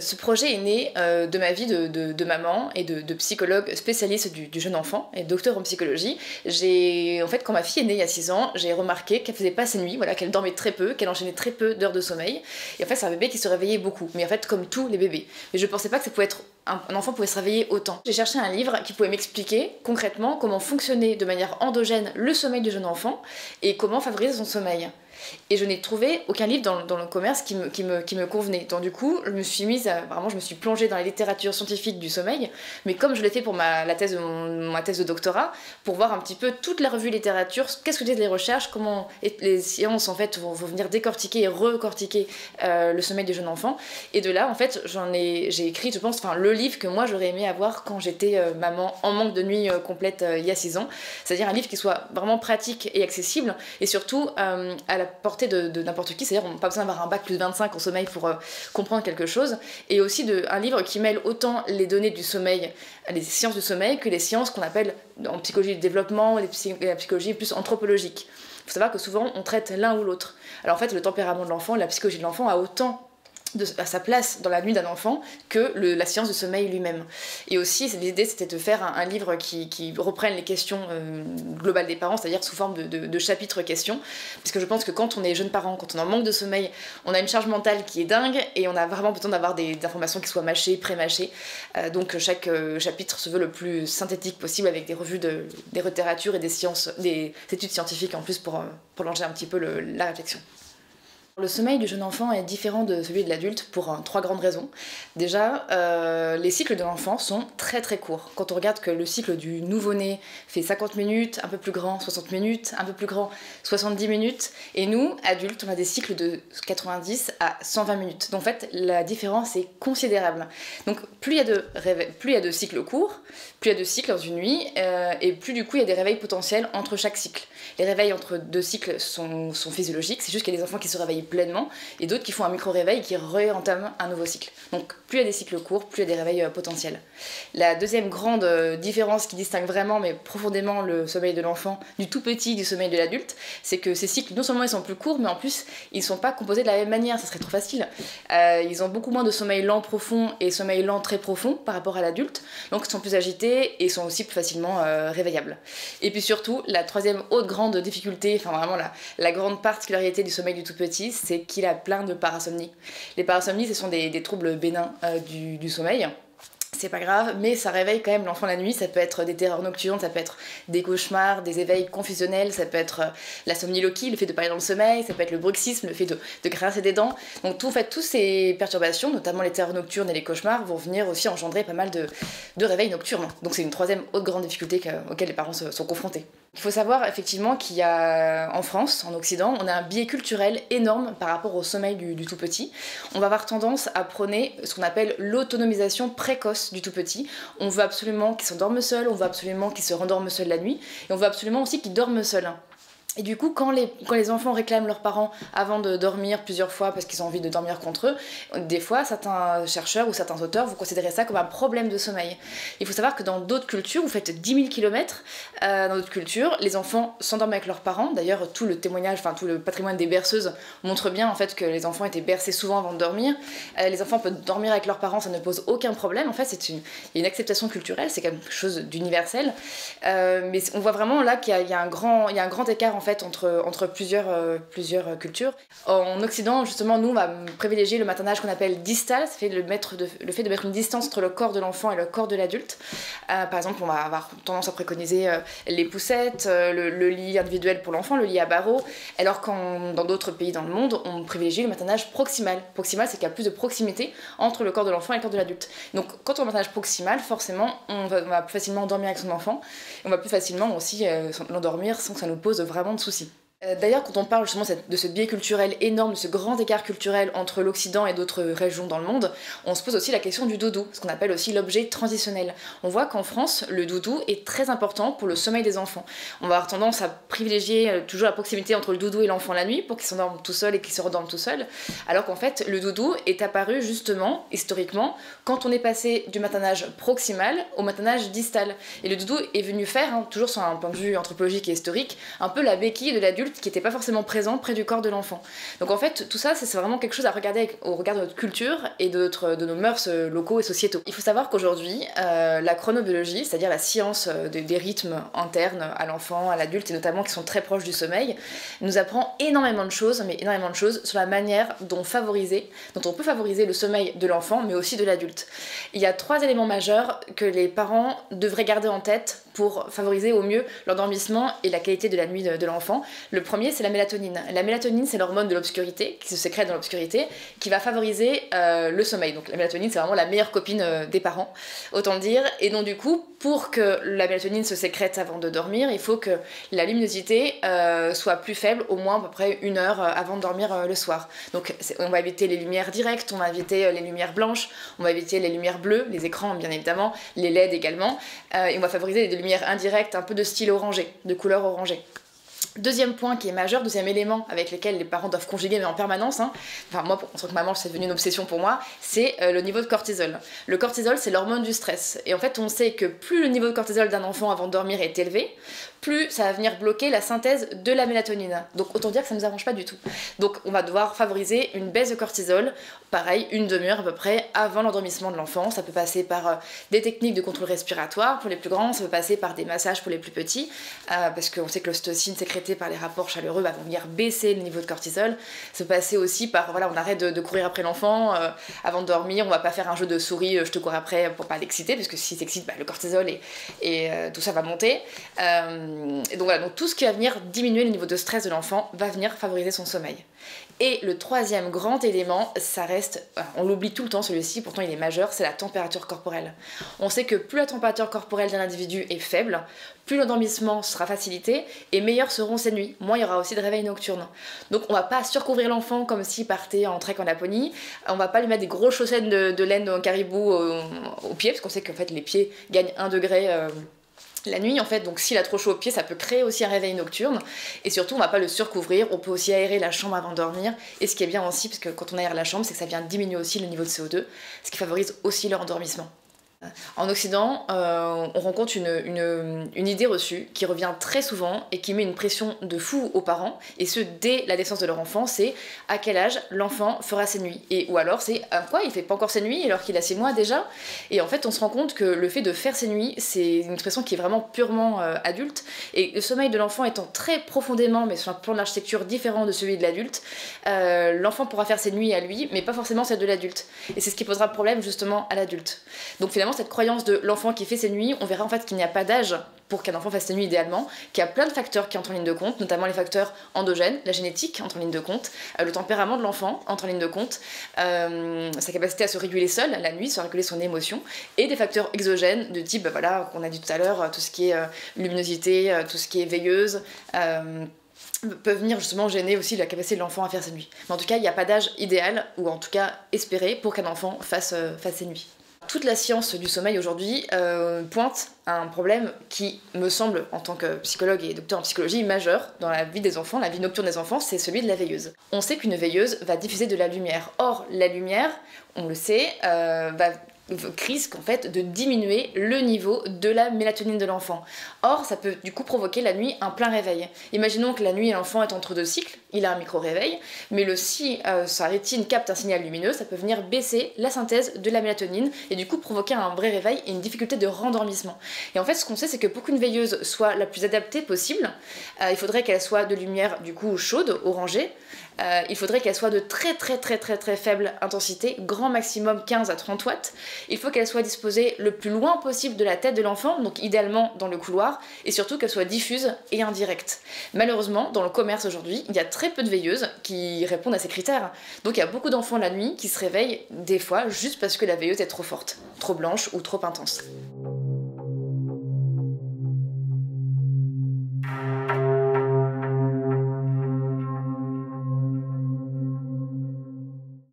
Ce projet est né de ma vie de maman et de psychologue spécialiste du jeune enfant et docteur en psychologie. En fait, quand ma fille est née il y a 6 ans, j'ai remarqué qu'elle faisait pas ses nuits, voilà, qu'elle dormait très peu, qu'elle enchaînait très peu d'heures de sommeil. Et en fait, c'est un bébé qui se réveillait beaucoup, mais en fait, comme tous les bébés. Mais je pensais pas que ça pouvait être un enfant pouvait se réveiller autant. J'ai cherché un livre qui pouvait m'expliquer concrètement comment fonctionnait de manière endogène le sommeil du jeune enfant et comment favoriser son sommeil. Et je n'ai trouvé aucun livre dans le commerce qui me convenait. Donc du coup, je me suis plongée dans la littérature scientifique du sommeil, mais comme je l'ai fait pour ma thèse de doctorat, pour voir un petit peu toute la revue littérature, qu'est-ce que disent les recherches, comment les sciences en fait vont venir décortiquer et recortiquer le sommeil du jeune enfant. Et de là, en fait, j'ai écrit, je pense, le livre que moi j'aurais aimé avoir quand j'étais maman en manque de nuit complète il y a 6 ans. C'est-à-dire un livre qui soit vraiment pratique et accessible, et surtout à la portée de n'importe qui, c'est-à-dire on n'a pas besoin d'avoir un bac plus 25 en sommeil pour comprendre quelque chose, et aussi un livre qui mêle autant les données du sommeil, les sciences du sommeil, que les sciences qu'on appelle en psychologie du développement, la psychologie plus anthropologique. Il faut savoir que souvent on traite l'un ou l'autre. Alors en fait, le tempérament de l'enfant, la psychologie de l'enfant a autant à sa place dans la nuit d'un enfant que la science du sommeil lui-même. Et aussi, l'idée c'était de faire un livre qui reprenne les questions globales des parents, c'est-à-dire sous forme de chapitres questions, parce que je pense que quand on est jeune parent, quand on est en manque de sommeil, on a une charge mentale qui est dingue et on a vraiment besoin d'avoir des informations qui soient mâchées, pré-mâchées. Donc chaque chapitre se veut le plus synthétique possible, avec des revues des littératures et des études scientifiques en plus pour prolonger un petit peu la réflexion. Le sommeil du jeune enfant est différent de celui de l'adulte pour 3 grandes raisons. Déjà, les cycles de l'enfant sont très très courts. Quand on regarde que le cycle du nouveau-né fait 50 minutes, un peu plus grand 60 minutes, un peu plus grand 70 minutes, et nous, adultes, on a des cycles de 90 à 120 minutes. Donc en fait, la différence est considérable. Donc plus il y a de cycles courts, plus il y a de cycles dans une nuit, et plus du coup il y a des réveils potentiels entre chaque cycle. Les réveils entre 2 cycles sont physiologiques, c'est juste qu'il y a des enfants qui se réveillent pleinement et d'autres qui font un micro-réveil et qui réentament un nouveau cycle. Donc plus il y a des cycles courts, plus il y a des réveils potentiels. La deuxième grande différence qui distingue vraiment mais profondément le sommeil de l'enfant du tout petit du sommeil de l'adulte, c'est que ces cycles, non seulement ils sont plus courts, mais en plus ils sont pas composés de la même manière, ça serait trop facile. Ils ont beaucoup moins de sommeil lent profond et sommeil lent très profond par rapport à l'adulte, donc ils sont plus agités et sont aussi plus facilement réveillables. Et puis surtout, la troisième autre grande difficulté, enfin vraiment la grande particularité du sommeil du tout petit, c'est qu'il a plein de parasomnies. Les parasomnies, ce sont des troubles bénins du sommeil. C'est pas grave, mais ça réveille quand même l'enfant la nuit. Ça peut être des terreurs nocturnes, ça peut être des cauchemars, des éveils confusionnels, ça peut être la somniloquie, le fait de parler dans le sommeil, ça peut être le bruxisme, le fait de grincer des dents. Donc toutes ces perturbations, notamment les terreurs nocturnes et les cauchemars, vont venir aussi engendrer pas mal de réveils nocturnes. Donc c'est une troisième autre grande difficulté auxquelles les parents sont confrontés. Il faut savoir effectivement qu'il y a en France, en Occident, on a un biais culturel énorme par rapport au sommeil du tout petit. On va avoir tendance à prôner ce qu'on appelle l'autonomisation précoce du tout petit. On veut absolument qu'il s'endorme seul, on veut absolument qu'il se rendorme seul la nuit, et on veut absolument aussi qu'il dorme seul. Et du coup, quand les enfants réclament leurs parents avant de dormir plusieurs fois parce qu'ils ont envie de dormir contre eux, des fois, certains chercheurs ou certains auteurs vont considérer ça comme un problème de sommeil. Il faut savoir que dans d'autres cultures, vous faites 10 000 km, dans d'autres cultures, les enfants s'endorment avec leurs parents. D'ailleurs, tout le patrimoine des berceuses montre bien en fait que les enfants étaient bercés souvent avant de dormir. Les enfants peuvent dormir avec leurs parents, ça ne pose aucun problème. En fait, il y a une acceptation culturelle, c'est quelque chose d'universel. Mais on voit vraiment là qu'il y a un grand écart en fait entre plusieurs cultures. En Occident, justement, nous on va privilégier le maternage qu'on appelle distal, ça fait le fait de mettre une distance entre le corps de l'enfant et le corps de l'adulte. Par exemple, on va avoir tendance à préconiser les poussettes, le lit individuel pour l'enfant, le lit à barreaux, alors que dans d'autres pays dans le monde, on privilégie le maternage proximal. Proximal, c'est qu'il y a plus de proximité entre le corps de l'enfant et le corps de l'adulte. Donc quand on a un maternage proximal, forcément, on va plus facilement dormir avec son enfant, et on va plus facilement aussi l'endormir sans que ça nous pose vraiment de soucis. D'ailleurs, quand on parle justement de ce biais culturel énorme, de ce grand écart culturel entre l'Occident et d'autres régions dans le monde, on se pose aussi la question du doudou, ce qu'on appelle aussi l'objet transitionnel. On voit qu'en France, le doudou est très important pour le sommeil des enfants. On va avoir tendance à privilégier toujours la proximité entre le doudou et l'enfant la nuit pour qu'il s'endorme tout seul et qu'il se redorme tout seul, alors qu'en fait, le doudou est apparu justement, historiquement, quand on est passé du maternage proximal au maternage distal. Et le doudou est venu faire, toujours sur un point de vue anthropologique et historique, un peu la béquille de l'adulte adulte qui n'était pas forcément présent près du corps de l'enfant. Donc en fait, tout ça, c'est vraiment quelque chose à regarder au regard de notre culture et de nos mœurs locaux et sociétaux. Il faut savoir qu'aujourd'hui, la chronobiologie, c'est-à-dire la science des rythmes internes à l'enfant, à l'adulte, et notamment qui sont très proches du sommeil, nous apprend énormément de choses, mais énormément de choses, sur la manière dont on peut favoriser le sommeil de l'enfant, mais aussi de l'adulte. Il y a 3 éléments majeurs que les parents devraient garder en tête pour favoriser au mieux l'endormissement et la qualité de la nuit de l'enfant. Le premier, c'est la mélatonine. La mélatonine, c'est l'hormone de l'obscurité, qui se sécrète dans l'obscurité, qui va favoriser le sommeil. Donc la mélatonine, c'est vraiment la meilleure copine des parents, autant le dire. Et donc du coup, pour que la mélatonine se sécrète avant de dormir, il faut que la luminosité soit plus faible, au moins à peu près 1 heure avant de dormir le soir. Donc on va éviter les lumières directes, on va éviter les lumières blanches, on va éviter les lumières bleues, les écrans bien évidemment, les LED également, et on va favoriser des lumières indirectes, un peu de style orangé, de couleur orangée. Deuxième point qui est majeur, deuxième élément avec lequel les parents doivent conjuguer mais en permanence, enfin moi en tant que maman c'est devenu une obsession pour moi, c'est le niveau de cortisol. Le cortisol c'est l'hormone du stress et en fait on sait que plus le niveau de cortisol d'un enfant avant de dormir est élevé, plus ça va venir bloquer la synthèse de la mélatonine. Donc autant dire que ça ne nous arrange pas du tout. Donc on va devoir favoriser une baisse de cortisol, pareil, 1 demi-heure à peu près avant l'endormissement de l'enfant. Ça peut passer par des techniques de contrôle respiratoire pour les plus grands, ça peut passer par des massages pour les plus petits, parce qu'on sait que l'ocytocine sécrétée par les rapports chaleureux va venir baisser le niveau de cortisol. Ça peut passer aussi par, voilà, on arrête de courir après l'enfant avant de dormir, on va pas faire un jeu de souris, je te cours après pour pas l'exciter, parce que si s'excite, le cortisol et tout ça va monter. Et donc voilà, donc tout ce qui va venir diminuer le niveau de stress de l'enfant va venir favoriser son sommeil. Et le troisième grand élément, ça reste, on l'oublie tout le temps celui-ci, pourtant il est majeur, c'est la température corporelle. On sait que plus la température corporelle d'un individu est faible, plus l'endormissement sera facilité et meilleures seront ses nuits. Moins il y aura aussi de réveils nocturnes. Donc on va pas surcouvrir l'enfant comme s'il partait en trek en Laponie, on va pas lui mettre des grosses chaussettes de laine en caribou aux pieds, parce qu'on sait qu'en fait les pieds gagnent 1 degré la nuit en fait, donc s'il a trop chaud aux pieds ça peut créer aussi un réveil nocturne et surtout on va pas le surcouvrir, on peut aussi aérer la chambre avant de dormir et ce qui est bien aussi parce que quand on aère la chambre c'est que ça vient diminuer aussi le niveau de CO2, ce qui favorise aussi leur endormissement. En Occident, on rencontre une idée reçue qui revient très souvent et qui met une pression de fou aux parents, et ce dès la naissance de leur enfant, c'est à quel âge l'enfant fera ses nuits. Ou alors c'est à quoi il fait pas encore ses nuits alors qu'il a 6 mois déjà. Et en fait on se rend compte que le fait de faire ses nuits, c'est une expression qui est vraiment purement adulte, et le sommeil de l'enfant étant très profondément, mais sur un plan de l'architecture différent de celui de l'adulte, l'enfant pourra faire ses nuits à lui, mais pas forcément celle de l'adulte. Et c'est ce qui posera problème justement à l'adulte. Donc finalement cette croyance de l'enfant qui fait ses nuits, on verra en fait qu'il n'y a pas d'âge pour qu'un enfant fasse ses nuits idéalement, qu'il y a plein de facteurs qui entrent en ligne de compte, notamment les facteurs endogènes, la génétique entre en ligne de compte, le tempérament de l'enfant entre en ligne de compte, sa capacité à se réguler seul la nuit, se réguler son émotion, et des facteurs exogènes de type, voilà, qu'on a dit tout à l'heure, tout ce qui est luminosité, tout ce qui est veilleuse, peuvent venir justement gêner aussi la capacité de l'enfant à faire ses nuits. Mais en tout cas, il n'y a pas d'âge idéal, ou en tout cas espéré, pour qu'un enfant fasse ses nuits. Toute la science du sommeil aujourd'hui pointe à un problème qui me semble, en tant que psychologue et docteur en psychologie, majeur dans la vie des enfants, la vie nocturne des enfants, c'est celui de la veilleuse. On sait qu'une veilleuse va diffuser de la lumière. Or, la lumière, on le sait, risque en fait de diminuer le niveau de la mélatonine de l'enfant. Or, ça peut du coup provoquer la nuit un plein réveil. Imaginons que la nuit l'enfant est entre 2 cycles, il a un micro-réveil, mais si sa rétine capte un signal lumineux, ça peut venir baisser la synthèse de la mélatonine et du coup provoquer un vrai réveil et une difficulté de rendormissement. Et en fait, ce qu'on sait, c'est que pour qu'une veilleuse soit la plus adaptée possible, il faudrait qu'elle soit de lumière du coup chaude, orangée, il faudrait qu'elle soit de très faible intensité, grand maximum 15 à 30 watts. Il faut qu'elle soit disposée le plus loin possible de la tête de l'enfant, donc idéalement dans le couloir, et surtout qu'elle soit diffuse et indirecte. Malheureusement, dans le commerce aujourd'hui, il y a très peu de veilleuses qui répondent à ces critères. Donc il y a beaucoup d'enfants la nuit qui se réveillent des fois juste parce que la veilleuse est trop forte, trop blanche ou trop intense.